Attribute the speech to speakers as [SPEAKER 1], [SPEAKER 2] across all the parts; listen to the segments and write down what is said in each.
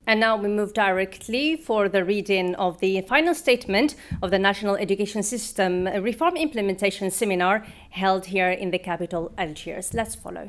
[SPEAKER 1] And now we move directly for the reading of the final statement of the National Education System Reform Implementation Seminar held here in the capital, Algiers. Let's follow.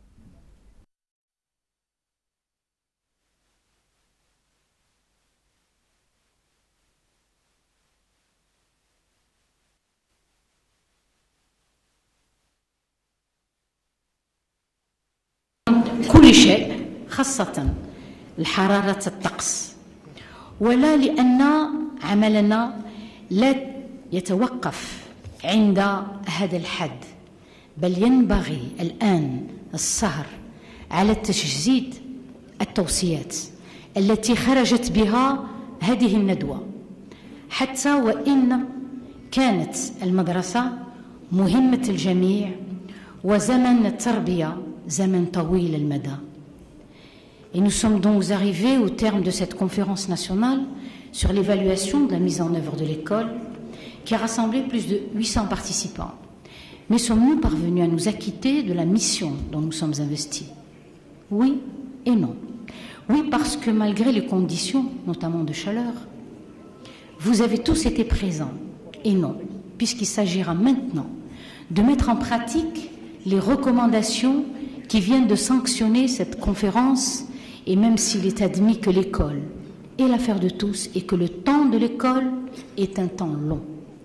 [SPEAKER 2] كل شيء خاصة الحرارة الطقس، ولا لأن عملنا لا يتوقف عند هذا الحد، بل ينبغي الآن السهر على تجسيد التوصيات التي خرجت بها هذه الندوة، حتى وإن كانت المدرسة مهمة الجميع وزمن التربية زمن طويل المدى. Et nous sommes donc arrivés au terme de cette conférence nationale sur l'évaluation de la mise en œuvre de l'école qui a rassemblé plus de 800 participants. Mais sommes-nous parvenus à nous acquitter de la mission dont nous sommes investis? Oui et non. Oui, parce que malgré les conditions, notamment de chaleur, vous avez tous été présents. Et non, puisqu'il s'agira maintenant de mettre en pratique les recommandations qui viennent de sanctionner cette conférence. Et même s'il est admis que l'école est l'affaire de tous et que le temps de l'école est un temps long.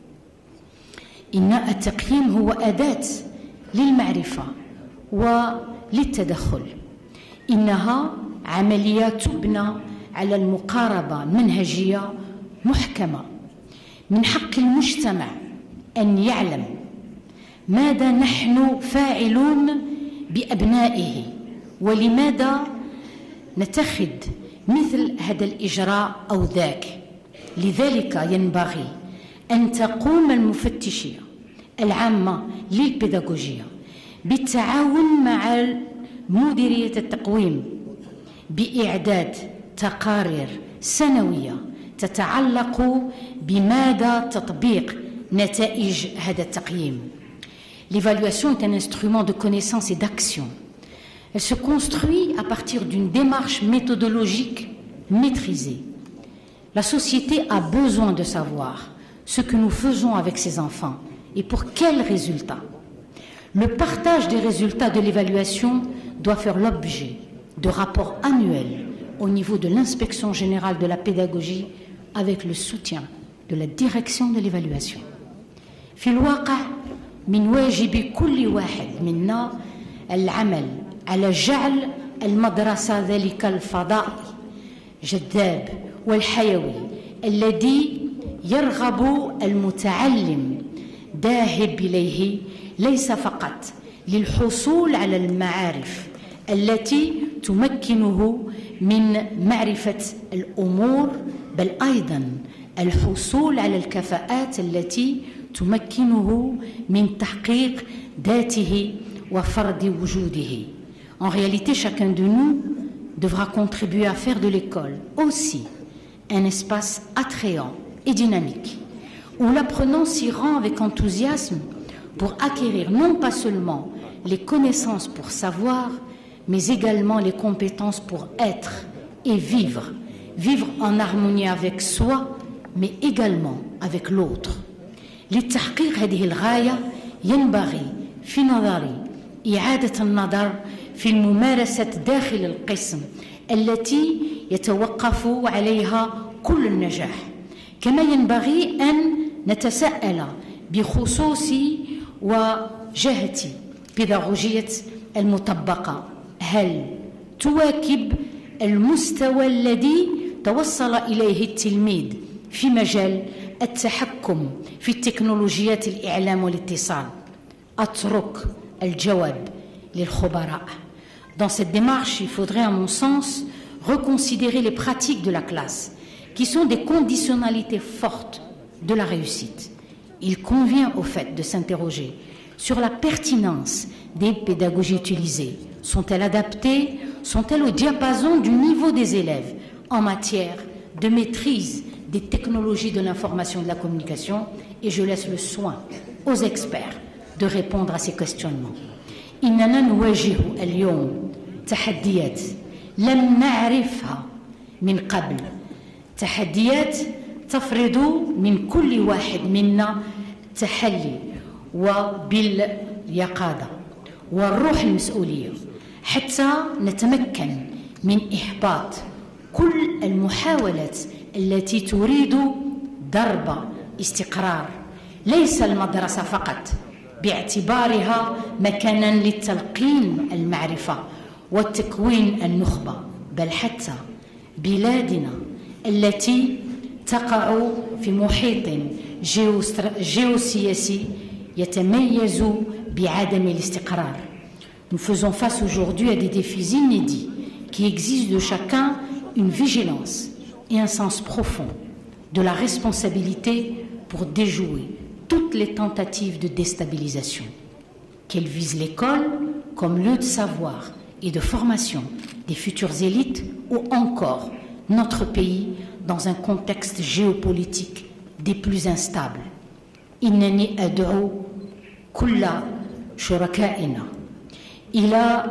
[SPEAKER 2] إن التقييم هو أداة للمعرفة وللتدخل. إنها عملية تبنى على المقاربة منهجية محكمة. من حق المجتمع أن يعلم ماذا نحن فاعلون بأبنائه ولماذا نتخذ مثل هذا الإجراء أو ذاك. لذلك ينبغي أن تقوم المفتشية العامة للبيداغوجية بالتعاون مع مديرية التقويم بإعداد تقارير سنوية تتعلق بمدى تطبيق نتائج هذا التقييم. L'évaluation est un instrument de connaissance et d'action. Elle se construit à partir d'une démarche méthodologique maîtrisée. La société a besoin de savoir ce que nous faisons avec ses enfants et pour quels résultats. Le partage des résultats de l'évaluation doit faire l'objet de rapports annuels au niveau de l'inspection générale de la pédagogie avec le soutien de la direction de l'évaluation. في الواقع من واجب كل واحد منا العمل على جعل المدرسة ذلك الفضاء جذاب والحيوي الذي يرغب المتعلم ذاهب إليه ليس فقط للحصول على المعارف التي تمكنه من معرفة الأمور، بل أيضا الحصول على الكفاءات التي تمكنه من تحقيق ذاته وفرض وجوده. En réalité, chacun de nous devra contribuer à faire de l'école aussi un espace attrayant et dynamique, où l'apprenant s'y rend avec enthousiasme pour acquérir non pas seulement les connaissances pour savoir, mais également les compétences pour être et vivre. Vivre en harmonie avec soi, mais également avec l'autre. لتحقيق هذه الغاية ينبغي في نظري إعادة النظر في الممارسة داخل القسم التي يتوقف عليها كل النجاح، كما ينبغي أن نتساءل بخصوص وجهة بيداغوجية المطبقة، هل تواكب المستوى الذي توصل إليه التلميذ في مجال التحكم في التكنولوجيات الإعلام والاتصال؟ أترك الجواب للخبراء. Dans cette démarche, il faudrait, à mon sens, reconsidérer les pratiques de la classe, qui sont des conditionnalités fortes de la réussite. Il convient au fait de s'interroger sur la pertinence des pédagogies utilisées. Sont-elles adaptées? Sont-elles au diapason du niveau des élèves en matière de maîtrise des technologies de l'information et de la communication? Et je laisse le soin aux experts de répondre à ces questionnements. إننا نواجه اليوم تحديات لم نعرفها من قبل، تحديات تفرض من كل واحد منا التحلي وباليقظة والروح المسؤولية حتى نتمكن من إحباط كل المحاولات التي تريد ضرب استقرار ليس المدرسة فقط باعتبارها مكانا للتلقين المعرفة وتكوين النخبة، بل حتى بلادنا التي تقع في محيط géosciences يتميز بعدم الاستقرار. Nous faisons face aujourd'hui à des défis inédits qui exigent de chacun une vigilance et un sens profond de la responsabilité pour déjouer toutes les tentatives de déstabilisation, qu'elles visent l'école comme lieu de savoir et de formation des futures élites ou encore notre pays dans un contexte géopolitique des plus instables. إنني أدعو كل شركائنا إلى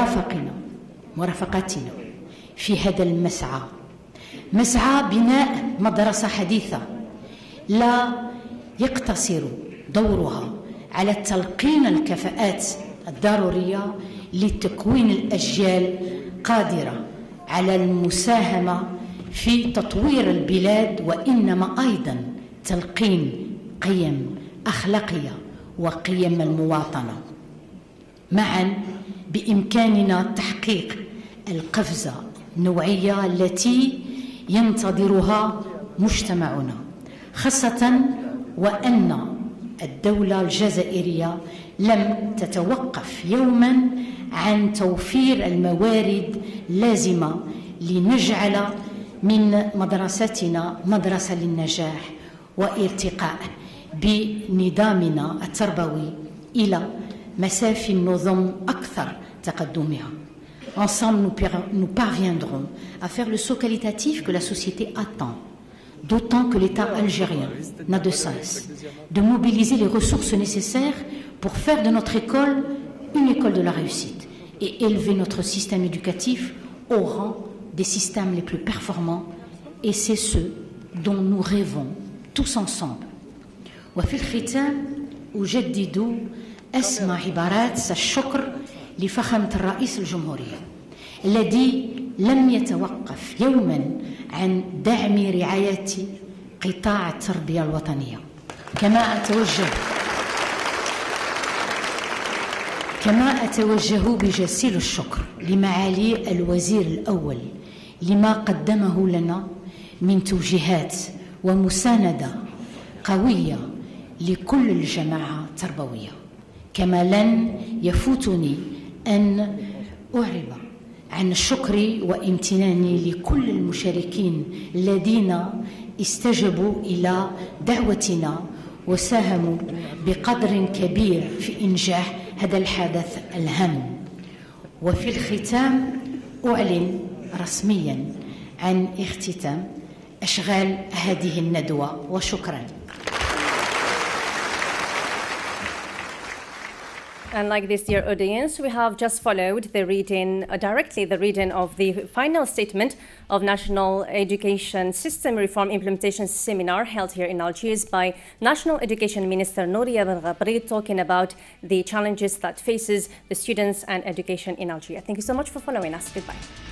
[SPEAKER 2] مرافقتنا في هذا المسعى، مسعى بناء مدرسة حديثة لا يقتصر دورها على تلقين الكفاءات الضرورية لتكوين الأجيال قادرة على المساهمة في تطوير البلاد، وإنما أيضا تلقين قيم أخلاقية وقيم المواطنة. معا بإمكاننا تحقيق القفزة النوعية التي ينتظرها مجتمعنا، خاصة وأن الدولة الجزائرية لم تتوقف يوما عن توفير الموارد اللازمة لنجعل من مدرستنا مدرسة للنجاح وارتقاء بنظامنا التربوي إلى مسافي النظم أكثر تقدمها. Ensemble, nous parviendrons à faire le saut qualitatif que la société attend, d'autant que l'État algérien n'a de cesse de mobiliser les ressources nécessaires pour faire de notre école une école de la réussite et élever notre système éducatif au rang des systèmes les plus performants, et c'est ce dont nous rêvons tous ensemble. وفي الختام أجدد أسمى عبارات الشكر لفخامة الرئيس الجمهورية الذي لم يتوقف يوما عن دعم رعاية قطاع التربية الوطنية. كما أتوجه بجزيل الشكر لمعالي الوزير الأول لما قدمه لنا من توجيهات ومساندة قوية لكل الجماعة التربوية. كما لن يفوتني أن أعرب عن الشكر وامتناني لكل المشاركين الذين استجابوا إلى دعوتنا وساهموا بقدر كبير في إنجاح هذا الحدث الهام. وفي الختام أعلن رسميا عن اختتام أشغال هذه الندوة، وشكرا.
[SPEAKER 1] And like this, dear audience, we have just followed the reading, directly the reading of the final statement of National Education System Reform Implementation Seminar held here in Algiers by National Education Minister Nouria Belghabri, talking about the challenges that faces the students and education in Algeria. Thank you so much for following us. Goodbye.